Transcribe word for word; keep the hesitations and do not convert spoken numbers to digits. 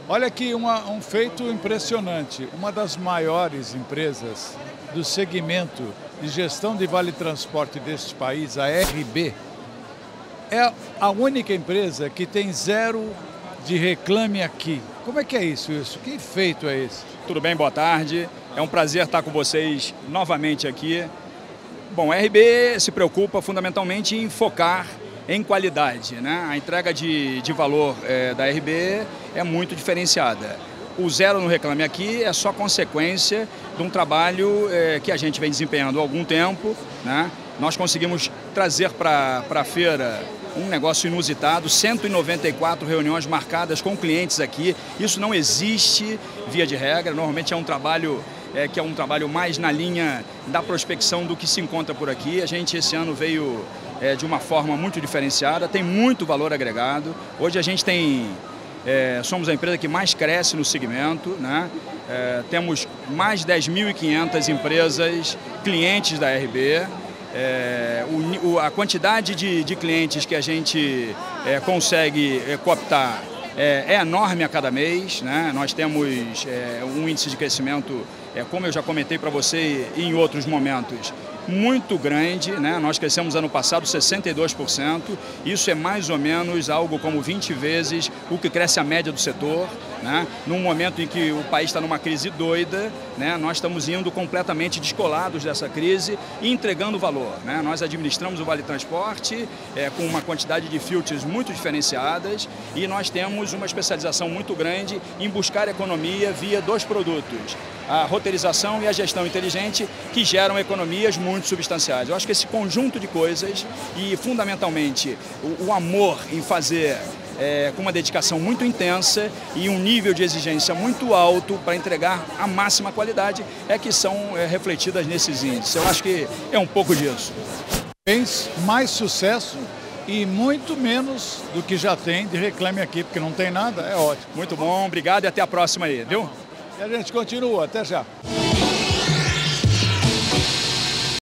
Olha aqui uma, um feito impressionante. Uma das maiores empresas do segmento de gestão de vale transporte deste país, a R B, é a única empresa que tem zero de Reclame Aqui. Como é que é isso? isso? Que feito é esse? Tudo bem, boa tarde. É um prazer estar com vocês novamente aqui. Bom, a R B se preocupa fundamentalmente em focar em qualidade, né? A entrega de, de valor é, da R B é muito diferenciada. O zero no Reclame Aqui é só consequência de um trabalho é, que a gente vem desempenhando há algum tempo, né? Nós conseguimos trazer para a feira um negócio inusitado, cento e noventa e quatro reuniões marcadas com clientes aqui. Isso não existe via de regra, normalmente é um trabalho é, que é um trabalho mais na linha da prospecção do que se encontra por aqui. A gente esse ano veio é, de uma forma muito diferenciada, tem muito valor agregado. Hoje a gente tem, é, somos a empresa que mais cresce no segmento, né? É, temos mais de dez mil e quinhentas empresas, clientes da R B. É, o, o, a quantidade de, de clientes que a gente é, consegue é, cooptar é, é enorme a cada mês, né? Nós temos é, um índice de crescimento, é, como eu já comentei para você em outros momentos, muito grande, né? Nós crescemos ano passado sessenta e dois por cento, isso é mais ou menos algo como vinte vezes o que cresce a média do setor, né? Num momento em que o país está numa crise doida, né? Nós estamos indo completamente descolados dessa crise e entregando valor, né? Nós administramos o Vale Transporte é, com uma quantidade de filters muito diferenciadas e nós temos uma especialização muito grande em buscar economia via dois produtos, a roteirização e a gestão inteligente, que geram economias muito substanciais. Eu acho que esse conjunto de coisas e, fundamentalmente, o, o amor em fazer é, com uma dedicação muito intensa e um nível de exigência muito alto para entregar a máxima qualidade é que são é, refletidas nesses índices. Eu acho que é um pouco disso. Mais sucesso e muito menos do que já tem de Reclame Aqui, porque não tem nada, é ótimo. Muito bom, obrigado e até a próxima aí, viu? E a gente continua, até já.